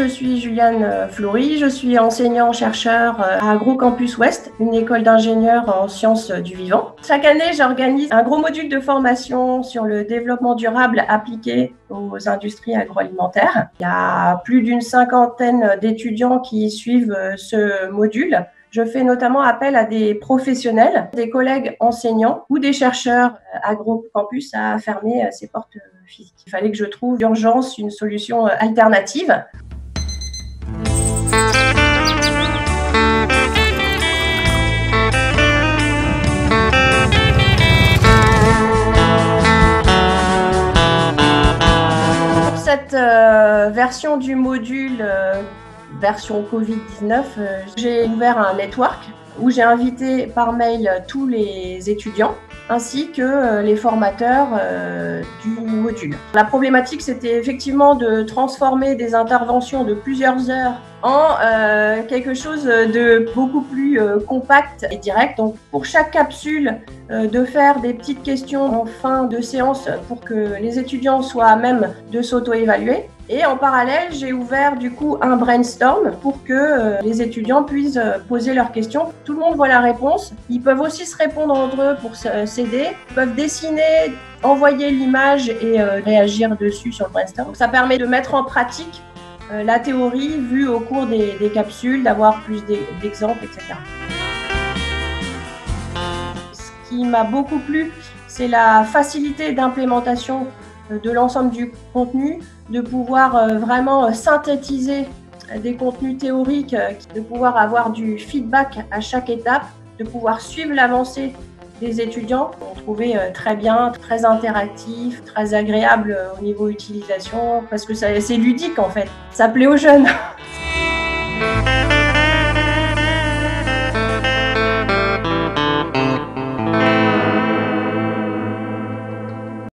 je suis Juliane Flory, je suis enseignant-chercheur à AgroCampus Ouest, une école d'ingénieurs en sciences du vivant. Chaque année, j'organise un gros module de formation sur le développement durable appliqué aux industries agroalimentaires. Il y a plus d'une cinquantaine d'étudiants qui suivent ce module. Je fais notamment appel à des professionnels, des collègues enseignants ou des chercheurs. AgroCampus a fermé ses portes physiques. Il fallait que je trouve d'urgence une solution alternative. Pour cette version du module version Covid-19, j'ai ouvert un network où j'ai invité par mail tous les étudiants ainsi que les formateurs du module. La problématique, c'était effectivement de transformer des interventions de plusieurs heures en quelque chose de beaucoup plus compact et direct. Donc, pour chaque capsule, de faire des petites questions en fin de séance pour que les étudiants soient à même de s'auto-évaluer. Et en parallèle, j'ai ouvert du coup un brainstorm pour que les étudiants puissent poser leurs questions. Tout le monde voit la réponse. Ils peuvent aussi se répondre entre eux pour s'aider. Ils peuvent dessiner, envoyer l'image et réagir dessus sur le brainstorm. Donc, ça permet de mettre en pratique la théorie vue au cours des capsules, d'avoir plus d'exemples, etc. Ce qui m'a beaucoup plu, c'est la facilité d'implémentation de l'ensemble du contenu, de pouvoir vraiment synthétiser des contenus théoriques, de pouvoir avoir du feedback à chaque étape, de pouvoir suivre l'avancée des étudiants. On trouvait très bien, très interactif, très agréable au niveau utilisation, parce que c'est ludique en fait. Ça plaît aux jeunes.